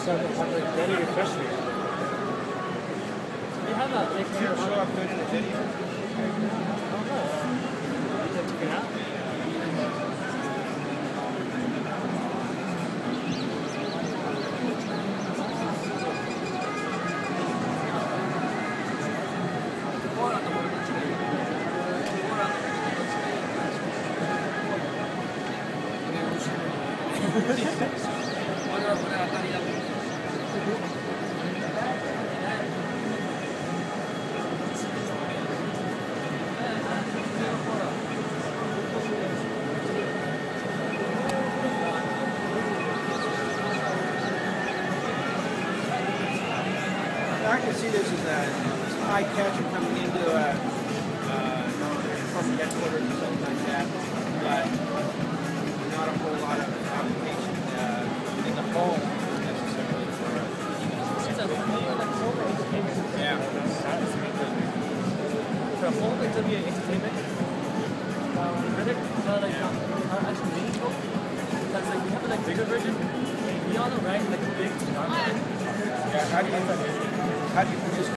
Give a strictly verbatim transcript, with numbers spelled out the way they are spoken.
some have like very refreshing. We have a like Do you show up good in the video? I don't know. You can check it out. I can see this as a eye catcher coming into a uh, corporate headquarters or something like that, but not a whole lot of application uh, in the home necessarily for a yeah. For home interview entertainment, um, really, uh, like, um, are actually meaningful because like we have a like bigger version. We on the right like big. Yeah, how do you how do you produce